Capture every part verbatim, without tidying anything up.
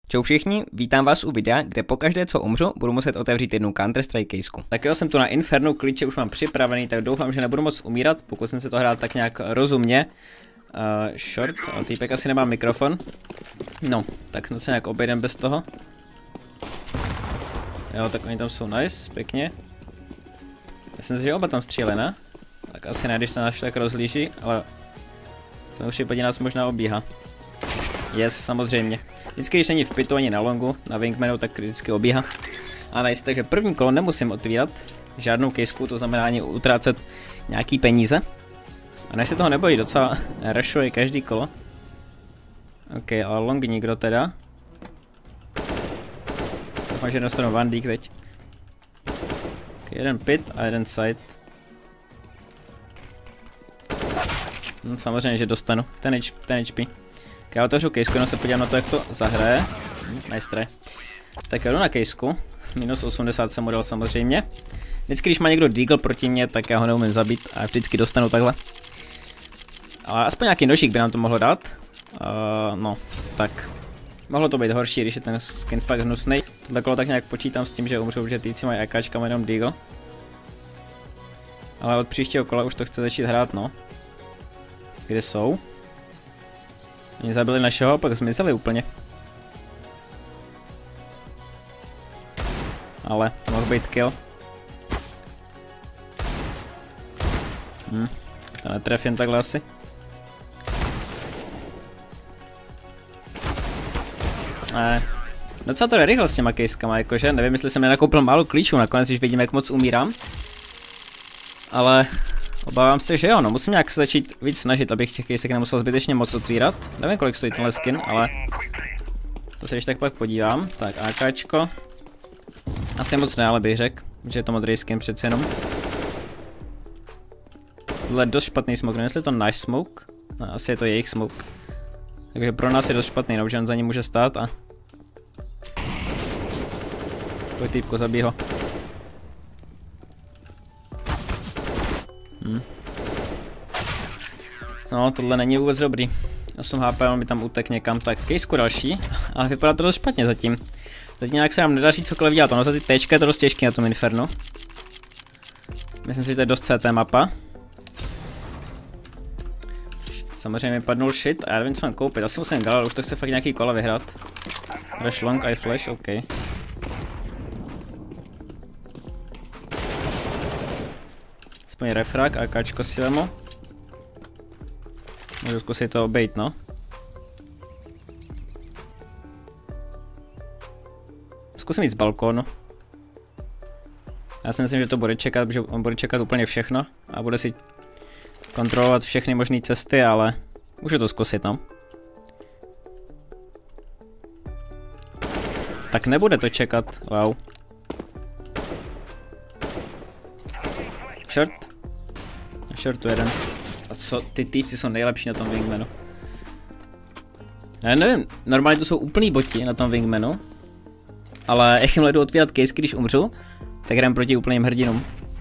Čau všichni, vítám vás u videa, kde pokaždé co umřu, budu muset otevřít jednu Counter-Strike kejsku. Tak jo, jsem tu na Infernu, klíče už mám připravený, tak doufám, že nebudu moc umírat, pokud jsem se to hrál tak nějak rozumně. Uh, short, ale týpek asi nemá mikrofon. No, tak se nějak obejdem bez toho. Jo, tak oni tam jsou nice, pěkně. Myslím si, že oba tam stříleli, ne? Tak asi ne, když se náš tak rozlíží, ale v tom případě nás možná obíhá. Yes, samozřejmě. Vždycky, když není v pitu ani na longu, na wingmanu, tak vždycky obíhá. A nice, takže první kolo nemusím otvírat žádnou kejsku, to znamená ani utrácet nějaký peníze. A než se toho nebojí, docela rushuje každý kolo. Ok, ale long nikdo teda. Doufám, že dostanu one dík teď. Ok, jeden pit a jeden side. No, samozřejmě, že dostanu. Ten, H, ten H P. Ok, já otevřu kejsku, jenom se podívám na to, jak to zahraje. Hm, nice try. Tak jdu na kejsku. Minus osmdesát jsem mu dal samozřejmě. Vždycky, když má někdo deagle proti mně, tak já ho neumím zabít a vždycky dostanu takhle. Ale aspoň nějaký nožík by nám to mohlo dát. Uh, no, tak. Mohlo to být horší, když je ten skin fakt hnusnej. Tohle kolo tak nějak počítám s tím, že umřou, že týci mají AKčka, jenom deagle. Ale od příštího kola už to chce začít hrát, no. Kde jsou? Oni zabili našeho, pak zmizeli úplně. Ale to mohl být kill. Hm, to netrefím takhle asi. Ne. Docela to je rychle s těma kejskama, jakože nevím, jestli jsem nenakoupil málo klíčů, nakonec když vidím, jak moc umírám. Ale obávám se, že jo, no musím nějak se začít víc snažit, abych těch kejsek nemusel zbytečně moc otvírat. Nevím, kolik stojí tenhle skin, ale to se ještě tak pak podívám. Tak, AKčko. Asi moc ne, ale bych řekl, že je to modrý skin přece jenom. Tohle je dost špatný smoke, nevím, jestli je to náš smoke. No, asi je to jejich smoke. Takže pro nás je dost špatný, no, že on za ním může stát a... Pojď týpko, zabij ho. Hm. No, tohle není vůbec dobrý. osm H P, on mi tam utek někam, tak kejsku další, ale vypadá to dost špatně zatím. Teď nějak se nám nedaří cokoliv dělat, ono za ty Tčka je to dost těžký na tom Infernu. Myslím si, že to je dost C T mapa. Samozřejmě mi padnul shit a já nevím, co mám koupit, asi musím dál, ale už to chce fakt nějaký kola vyhrát. Rush long, I flash, OK. Aspoň refrag, AKčko si vemu. Můžu zkusit to obejít, no. Zkusím jít z balkónu. Já si myslím, že to bude čekat, že on bude čekat úplně všechno a bude si kontrolovat všechny možné cesty, ale můžu to zkusit, no. Tak nebude to čekat, wow. Short. Na shortu jeden. A co, ty týpci jsou nejlepší na tom wingmanu. Já nevím, normálně to jsou úplný boti na tom wingmanu. Ale jakmile jdu otvírat kejsky, když umřu, tak hrám proti úplným hrdinům.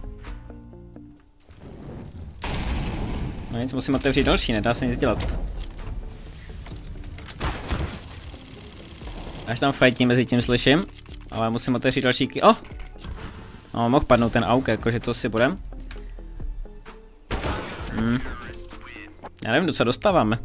No nic, musím otevřít další, nedá se nic dělat. Až tam fightí mezi tím slyším, ale musím otevřít další key. Oh! No, mohl padnout ten auk, jakože to si budem. Hmm. Já nevím, do co dostáváme.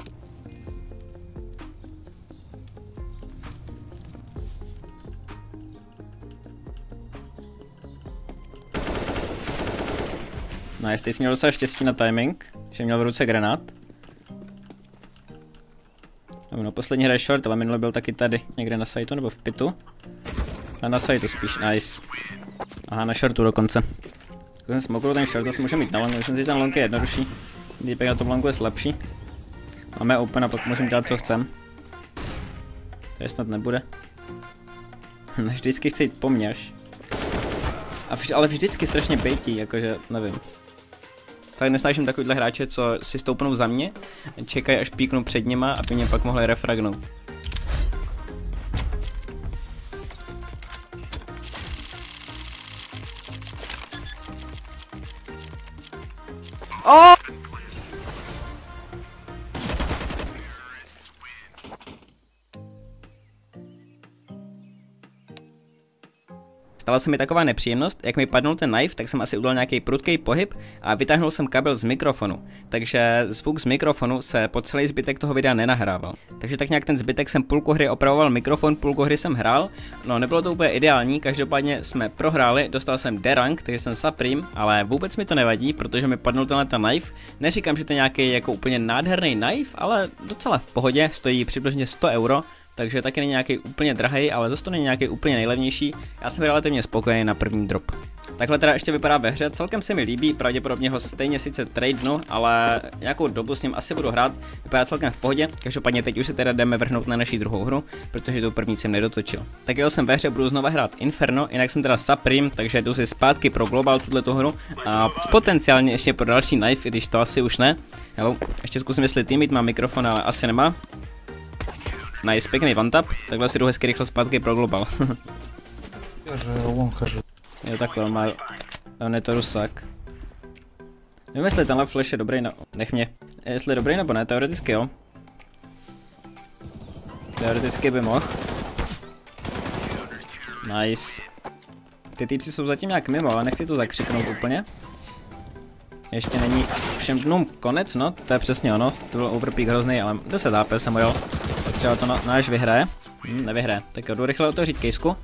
No, jestli jsi měl docela štěstí na timing, že měl v ruce granát. No, poslední hraje short, ale minule byl taky tady, někde na sajtu nebo v pitu. A na sajtu spíš, nice. Aha, na shortu dokonce. Když jsem smoknul ten short, zase můžeme mít na longu, myslím si, že ten long je jednodušší. Dípek na tom longu je slabší. Máme open a pak můžeme dělat, co chcem. To je snad nebude. Vždycky chci jít po mně až. A vž ale vždycky strašně bejtí, jakože, nevím. Fakt nesnáším takovýhle hráče, co si stoupnou za mě, čekají až píknu před nima, aby mě pak mohli refragnout. Oh! Stala se mi taková nepříjemnost, jak mi padnul ten knife, tak jsem asi udělal nějaký prudký pohyb a vytáhnul jsem kabel z mikrofonu. Takže zvuk z mikrofonu se po celý zbytek toho videa nenahrával. Takže tak nějak ten zbytek jsem půlku hry opravoval mikrofon, půlku hry jsem hrál. No nebylo to úplně ideální, každopádně jsme prohráli, dostal jsem D rank, takže jsem Supreme, ale vůbec mi to nevadí, protože mi padnul tenhle ten knife. Neříkám, že to je nějaký jako úplně nádherný knife, ale docela v pohodě, stojí přibližně sto euro. Takže taky není nějaký úplně drahý, ale zase to není nějaký úplně nejlevnější. Já jsem relativně spokojený na první drop. Takhle teda ještě vypadá ve hře, celkem se mi líbí, pravděpodobně ho stejně sice tradenu, ale nějakou dobu s ním asi budu hrát, vypadá celkem v pohodě. Každopádně teď už se teda jdeme vrhnout na naši druhou hru, protože tu první jsem nedotočil. Tak jo, jsem ve hře, budu znova hrát Inferno, jinak jsem teda Supreme, takže jdu si zpátky pro Global tuto hru a potenciálně ještě pro další knife, i když to asi už ne. Hello, ještě zkusím, jestli teammate má mikrofon, ale asi nemá. Nice, pěkný one tap, takhle si jdu hezky rychle zpátky pro Global. Jo, takhle, on má, on je to Rusák. Nevím, jestli tenhle flash je dobrý, no, nech mě. Jestli je dobrý nebo ne, teoreticky jo. Teoreticky by mohl. Nice. Ty týpci jsou zatím nějak mimo, ale nechci to zakřiknout úplně. Ještě není všem dnům konec, no, to je přesně ono, to byl overpeak hrozný, ale deset H P jsem ujel. Tak třeba to na, náš vyhraje. Hm, nevyhraje. Tak jo, jdu rychle otevřít kejsku.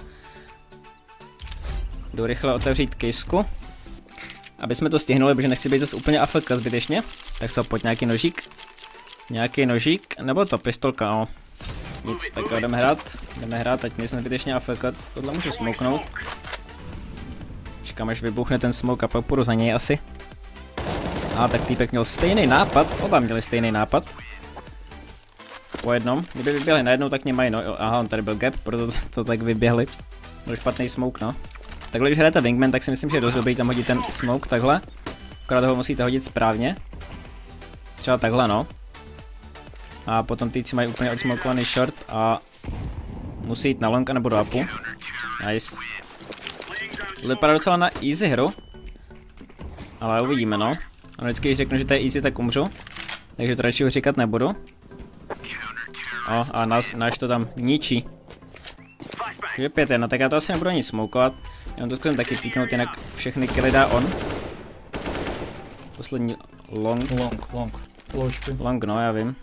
Jdu rychle otevřít kejsku. Aby jsme to stihnuli, protože nechci být zase úplně A F K zbytečně. Tak co, pojď nějaký nožík. Nějaký nožík, nebo to pistolka, no. Nic, tak jo, jdeme hrát. Jdeme hrát, ať nejsem zbytečně A F K. Tohle můžu smoknout. Čekám, až vybuchne ten smoke a pak půjdu za něj asi. A tak týpek měl stejný nápad, oba měli stejný nápad. Po jednom, kdyby vyběhli najednou, tak nemají, no, aha, on tady byl gap, proto to, to tak vyběhli. Byl špatný smoke, no. Takhle, když hrajete Wingman, tak si myslím, že je dost dobrý tam hodit ten smoke takhle. Akorát ho musíte hodit správně. Třeba takhle, no. A potom týci mají úplně odsmokovaný short a musí jít na long nebo do upu. Nice. To vypadá docela na easy hru. Ale uvidíme, no. A vždycky, když řeknu, že to je easy, tak umřu. Takže to radši už říkat nebudu. O, a nás, náš to tam ničí. Takže pět jedna, tak já to asi nebudu ani smokovat. Jenom to zkusím taky píknout, jinak všechny killy dá on. Poslední long. Long, long. Ložky. Long, no, já vím.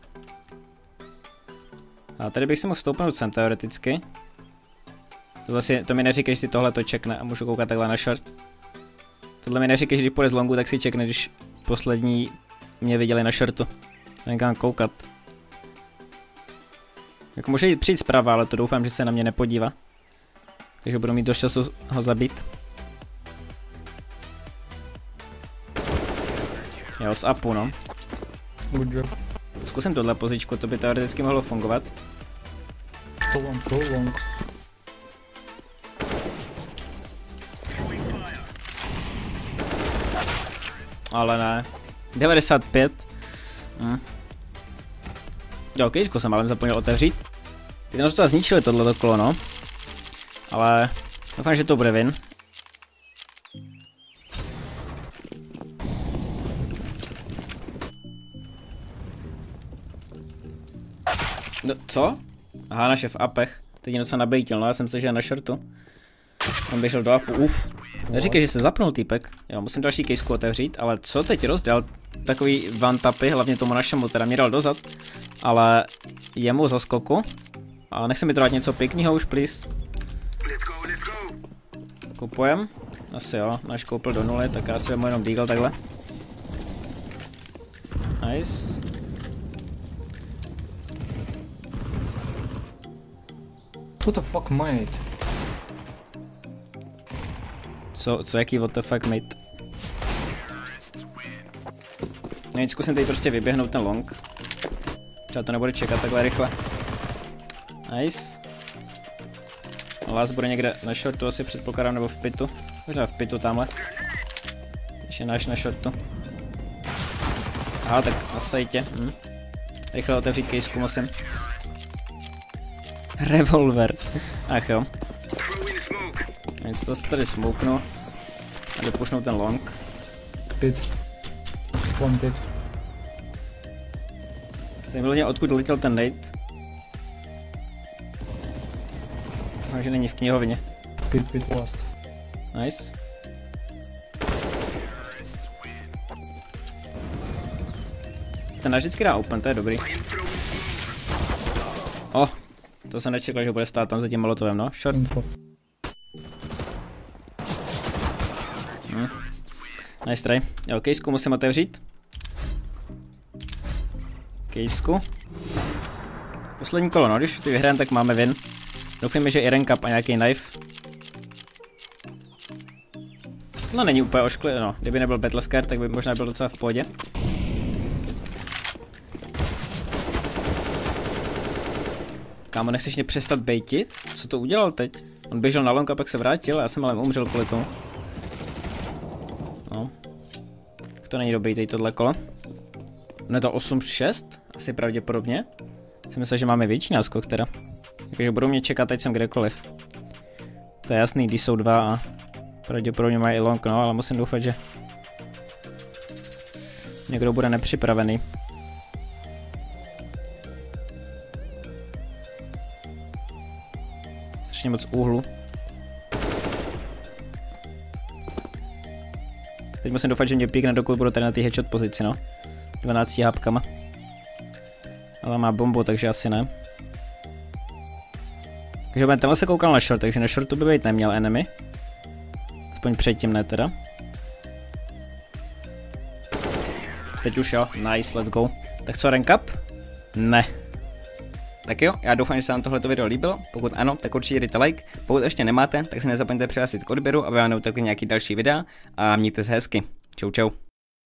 A tady bych si mohl stoupnout sem teoreticky. To, vlastně, to mi neříkej, že si tohle to čekne a můžu koukat takhle na short. Tohle mi neříkej, že když půjde z longu, tak si čekne, když poslední mě viděli na shortu. Nekám koukat. Jako může jít přijít zprava, ale to doufám, že se na mě nepodívá. Takže budu mít dost času ho zabít. Jo, z upu, no. Zkusím tohle pozičku, to by teoreticky mohlo fungovat. Go long, go long. Ale ne. devadesát pět. Hm. Jo, kejsku jsem ale zapomněl otevřít. Ty tam docela zničili tohleto kolo, no. Ale doufám, že to bude win. No, co? Aha, naše v apech. Teď je docela nabejtil, no, já jsem se, že je na shortu. On běžel do upu, uf. Neříkej, že se zapnul týpek. Jo, musím další kejsku otevřít, ale co teď rozdělal? Takový one tapy, hlavně tomu našemu, teda mě dal dozad. Ale jemu za skoku. A nechce mi to dát něco pěkného už, please. Kupujem. Asi jo, náš koupil do nuly, tak já si vemu jenom deagle takhle. Nice. What the fuck, mate? Co, co jaký what the fuck, mate? No nic, zkusím tady prostě vyběhnout ten long. Třeba to nebude čekat takhle rychle. Nice. Last bude někde na shortu, asi předpokládám, nebo v pitu. Možná v pitu tamhle. Ještě náš na shortu. Aha, tak na sajtě. Hm. Rychle otevřít kejsku musím. Revolver. Ach jo. Nic to tady smoknu. A dopušnou ten long. Pit. One pit. Zajímalo mě, odkud letěl ten nade. Že není v knihovně. Pit, pit, last. Nice. Ten vždycky dá open, to je dobrý. Oh, to jsem nečekal, že bude stát tam za tím molotovem, no. Short. Info. Hm. Nice try. Jo, kejsku musím otevřít. Kejsku. Poslední kolo, no, když ty vyhrajeme, tak máme win. Doufujeme, že i rank up a nějaký knife. No není úplně ošklý, no. Kdyby nebyl Battlescar, tak by možná byl docela v pohodě. Kámo, nechceš mě přestat bejtit? Co to udělal teď? On běžel na long a pak se vrátil a já jsem ale umřel kvůli tomu. No. To není dobrý teď tohle kolo. No je to osm šest? Asi pravděpodobně. Jsem myslel, že máme větší náskok teda. Takže budou mě čekat, ať jsem kdekoliv. To je jasný, když jsou dva a pravděpodobně mají i long, no, ale musím doufat, že někdo bude nepřipravený. Strašně moc úhlu. Teď musím doufat, že mě píkne, dokud budu tady na té headshot pozici, no. dvanácti hápkama. Ale má bombu, takže asi ne. Takže tenhle se koukal na short, takže na shortu by být neměl enemy. Aspoň předtím ne teda. Teď už jo, nice, let's go. Tak co, rank up? Ne. Tak jo, já doufám, že se vám tohleto video líbilo. Pokud ano, tak určitě dejte like. Pokud ještě nemáte, tak se nezapomeňte přihlásit k odběru, aby vám neutekly nějaký další videa. A mějte se hezky. Čau čau.